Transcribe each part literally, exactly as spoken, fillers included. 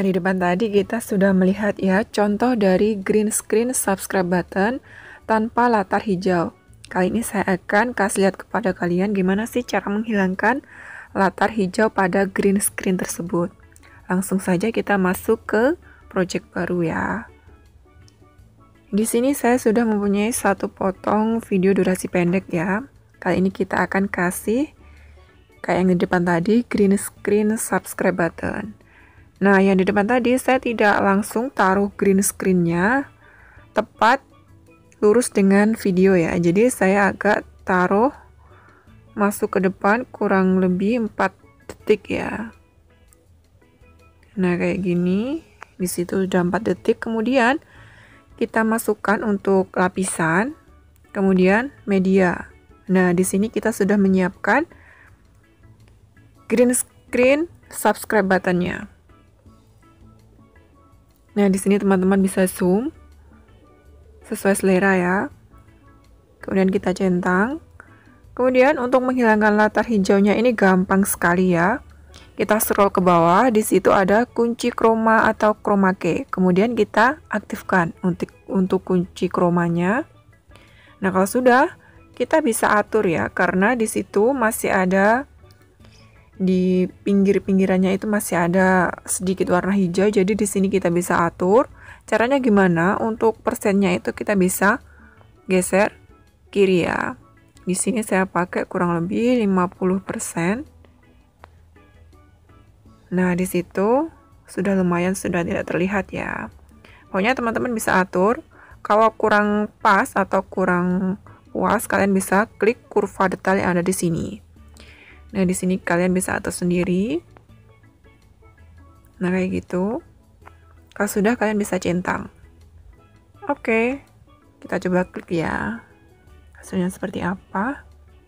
Nah, di depan tadi kita sudah melihat ya contoh dari green screen subscribe button tanpa latar hijau. Kali ini saya akan kasih lihat kepada kalian gimana sih cara menghilangkan latar hijau pada green screen tersebut. Langsung saja kita masuk ke project baru ya. Di sini saya sudah mempunyai satu potong video durasi pendek ya. Kali ini kita akan kasih kayak yang di depan tadi green screen subscribe button. Nah, yang di depan tadi saya tidak langsung taruh green screen-nya tepat lurus dengan video ya. Jadi saya agak taruh masuk ke depan kurang lebih empat detik ya. Nah, kayak gini. Di situ sudah empat detik. Kemudian kita masukkan untuk lapisan, kemudian media. Nah, di sini kita sudah menyiapkan green screen subscribe button-nya. Nah, di sini teman-teman bisa zoom sesuai selera ya. Kemudian kita centang. Kemudian untuk menghilangkan latar hijaunya ini gampang sekali ya. Kita scroll ke bawah, di situ ada kunci chroma atau chroma key. Kemudian kita aktifkan untuk untuk kunci chromanya. Nah, kalau sudah, kita bisa atur ya, karena di situ masih ada di pinggir-pinggirannya itu masih ada sedikit warna hijau. Jadi di sini kita bisa atur. Caranya gimana? Untuk persennya itu kita bisa geser kiri ya. Di sini saya pakai kurang lebih lima puluh persen. Nah, di situ sudah lumayan, sudah tidak terlihat ya. Pokoknya teman-teman bisa atur. Kalau kurang pas atau kurang puas, kalian bisa klik kurva detail yang ada di sini. Nah, di sini kalian bisa atur sendiri. Nah, kayak gitu. Kalau sudah, kalian bisa centang. Oke, kita coba klik ya. Hasilnya seperti apa.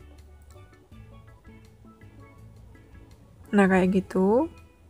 Nah, kayak gitu.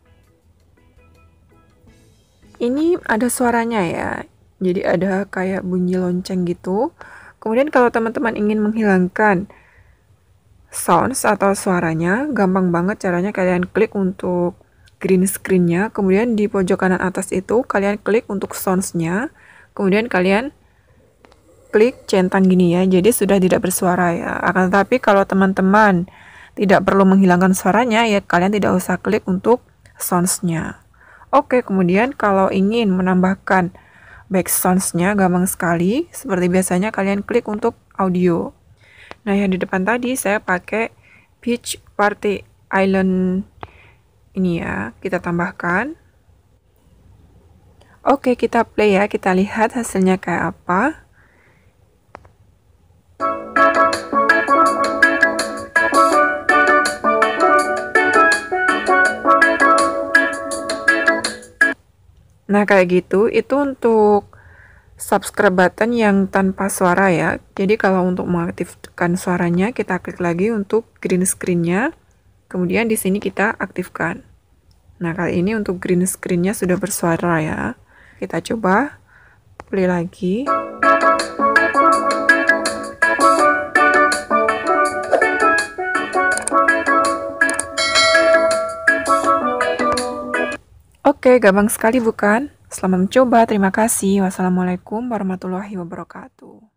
Ini ada suaranya ya, jadi ada kayak bunyi lonceng gitu. Kemudian kalau teman-teman ingin menghilangkan sounds atau suaranya, gampang banget caranya. Kalian klik untuk green screen-nya, kemudian di pojok kanan atas itu kalian klik untuk sounds-nya, kemudian kalian klik centang gini ya, jadi sudah tidak bersuara ya. Akan tetapi kalau teman-teman tidak perlu menghilangkan suaranya ya, kalian tidak usah klik untuk sounds-nya. Oke, kemudian kalau ingin menambahkan back sounds-nya gampang sekali. Seperti biasanya kalian klik untuk audio. Nah, yang di depan tadi saya pakai Beach Party Island ini ya. Kita tambahkan. Oke, kita play ya. Kita lihat hasilnya kayak apa. Nah, kayak gitu, itu untuk subscribe button yang tanpa suara ya. Jadi kalau untuk mengaktifkan suaranya, kita klik lagi untuk green screen-nya. Kemudian di sini kita aktifkan. Nah, kali ini untuk green screen-nya sudah bersuara ya. Kita coba play lagi. Oke, gampang sekali bukan? Selamat mencoba, terima kasih. Wassalamualaikum warahmatullahi wabarakatuh.